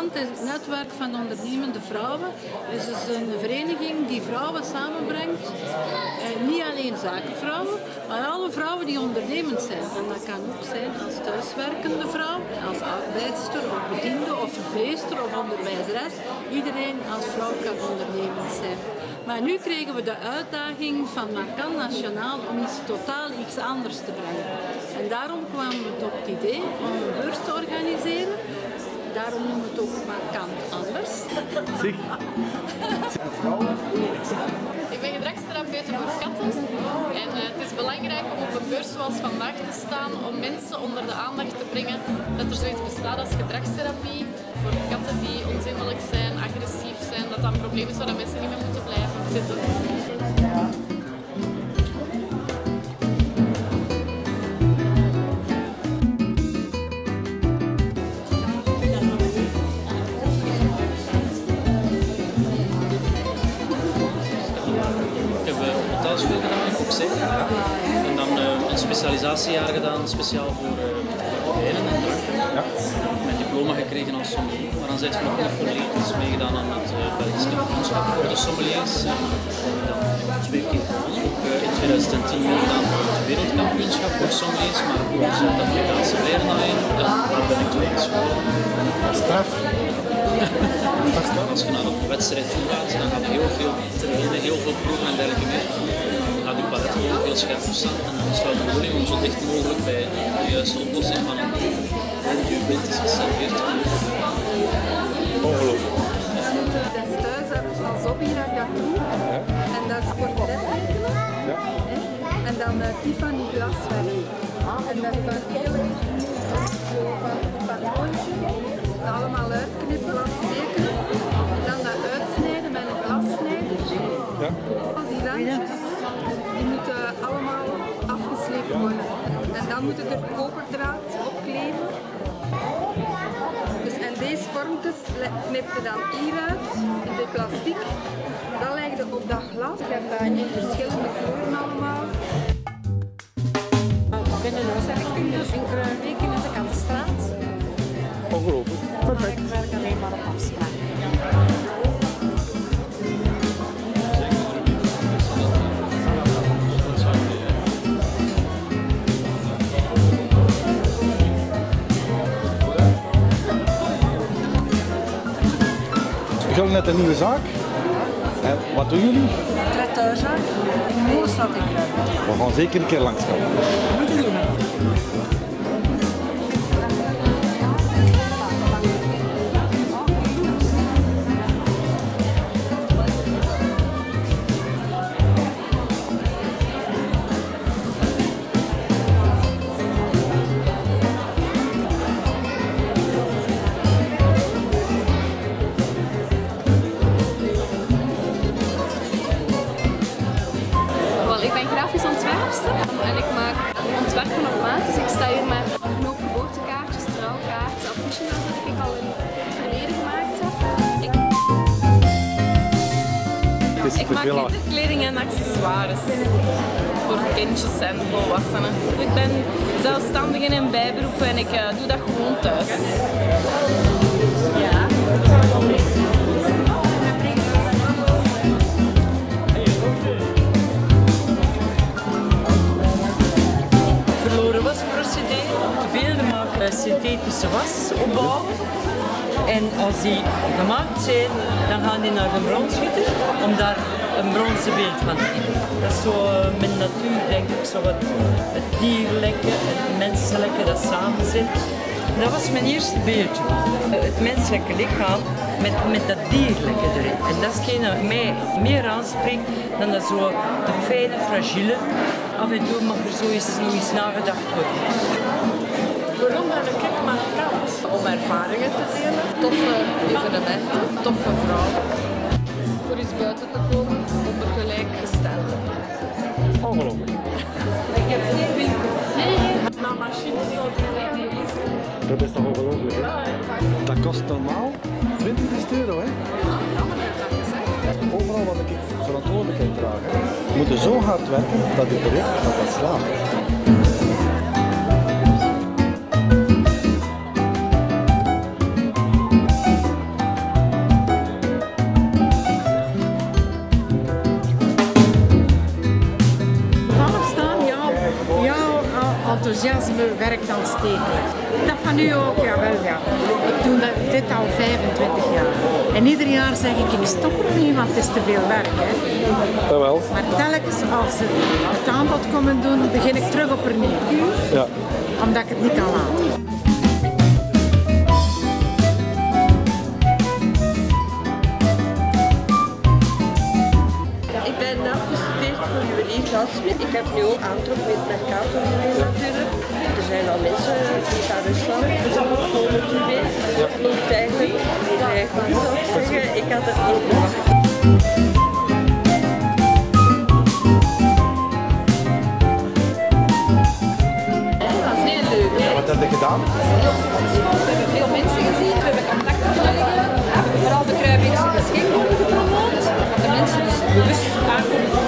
Markant is het netwerk van ondernemende vrouwen. Dus het is een vereniging die vrouwen samenbrengt. Niet alleen zakenvrouwen, maar alle vrouwen die ondernemend zijn. En dat kan ook zijn als thuiswerkende vrouw, als arbeidster of bediende of verpleegster of onderwijzeres. Iedereen als vrouw kan ondernemend zijn. Maar nu kregen we de uitdaging van Markant Nationaal om iets anders te brengen. En daarom kwamen we op het idee om een beurs te organiseren. Daarom noemen we het ook Markant Anders. Ik ben gedragstherapeute voor katten en het is belangrijk om op een beurs zoals vandaag te staan om mensen onder de aandacht te brengen dat er zoiets bestaat als gedragstherapie voor katten die onzindelijk zijn, agressief zijn, dat dat een probleem is waar mensen niet meer moeten blijven zitten. School gedaan in Kokzijde en dan een specialisatiejaar gedaan speciaal voor wijnen en dranken. Ja. Mijn diploma gekregen als sommelier, maar dan zijn het nog niet volledig. Dus meegedaan aan het Belgisch kampioenschap voor de sommeliers. Dan 2 keer gewonnen. Ook in 2010 meegedaan aan het wereldkampioenschap voor sommeliers, maar ook de Zuid-Afrikaanse wijnlijn. En daar ben ik toen geschoren. Straf. Als je naar een wedstrijd toe gaat, dan ga je heel veel trainen, heel veel proeven en dergelijke meer. Dan gaat je palet heel veel scherper staan en dan is het wel de bedoeling om zo dicht mogelijk bij de juiste oplossing van een die wind is geserveerd te worden. Ongelooflijk. Dat is thuis als hobby dat ik dat doe. En dat is portrettekenen. Ja. En dan Tiffany glaswerk. En dat van eigenlijk zo van een patroontje. Allemaal uitknippen, glastekenen. En dan dat uitsnijden met een glassnijder. Ja. Al die randjes, die moeten allemaal afgesleept worden. En dan moet er koperdraad opkleven. Dus, en deze vormpjes knip je dan hieruit, in de plastic. Dan leg je op dat glas. Je hebt dat in verschillende kleuren allemaal. Binnen ons heb ik dus een week in de Kantstraat. Ongelooflijk. Perfect. Ik werk alleen maar op afspraak. We beginnen net een nieuwe zaak. En wat doen jullie? Traiteurzaak in Molenstad in Kruiden. We gaan zeker een keer langs gaan. Moet je doen. Ik ben grafisch ontwerpster en ik maak ontwerpen op maat. Dus ik sta hier met knoop geboortekaartjes, trouwkaarten, affiches dat ik al in het verleden gemaakt heb. Ik maak kinderkleding en accessoires voor kindjes en volwassenen. Ik ben zelfstandige in bijberoep en ik doe dat gewoon thuis. Ja. Beelden maken synthetische was opbouwen en als die gemaakt zijn, dan gaan die naar de bronschutter om daar een bronzen beeld van te geven. Dat is zo met natuur denk ik, zo wat het dierlijke en het menselijke dat samen zit. Dat was mijn eerste beeldje, het menselijke lichaam met dat dierlijke erin. En dat is hetgeen dat mij meer aanspreekt dan dat zo de fijne, fragiele. Af en toe mag er nog eens nagedacht worden. Waarom ben ik Markant? Om ervaringen te delen, toffe evenementen, toffe vrouwen. Voor iets buiten te komen onder gelijkgestelden. Ongelooflijk. Ik heb geen winkel. Na machines zou die Dat is toch ongelooflijk, hè? Dat kost normaal 20 euro, hè? Overal wat ik verantwoordelijkheid draag, hè? We moeten zo hard werken dat dit project dat slaagt. enthousiasme werkt aanstekelijk. Dat van u ook, jawel ja. Ik doe dit al 25 jaar. En ieder jaar zeg ik stop er niet, want het is te veel werk. Hè. Jawel. Maar telkens als ze het aanbod komen doen, begin ik terug opnieuw. Ja. Omdat ik het niet kan laten. Ik ben afgestudeerd voor juwelier goudsmid. Ik heb nu ook aantrok met Mercator natuurlijk. Er zijn al mensen die naar Rusland voor het juweel. Dat loopt eigenlijk vrij goed, zou ik zeggen. Ik had het niet verwacht. Dat was heel leuk, hè? Wat heb je gedaan? We hebben veel mensen gezien, we hebben contacten genomen. Vooral de Kruibeekse geschenken gepromoot. Dat de mensen dus bewust aankomen